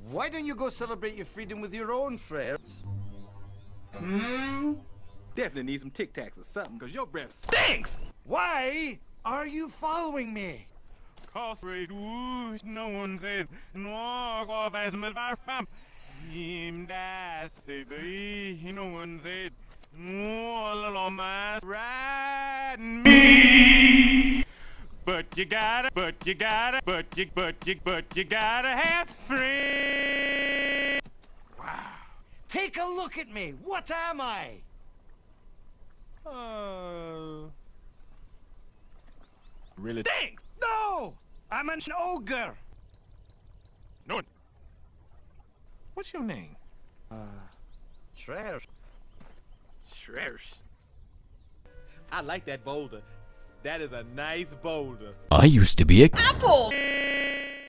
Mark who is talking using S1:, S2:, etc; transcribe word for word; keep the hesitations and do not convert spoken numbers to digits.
S1: Why don't you go celebrate your freedom with your own friends?
S2: Hmm? Definitely need some Tic Tacs or something, because your breath stinks!
S1: Why are you following me?
S3: Cause no one said, no off as my farm. Him das no one said, no little mice riding me. But you gotta, but you gotta, but you, but you, but you gotta have friends.
S1: Wow. Take a look at me. What am I?
S2: Uh... Really?
S3: Thanks!
S1: No! I'm an ogre.
S3: No. What's your name?
S1: Uh, Shrek.
S2: Shrek. I like that boulder. That is a nice boulder.
S4: I used to be a
S5: Apple!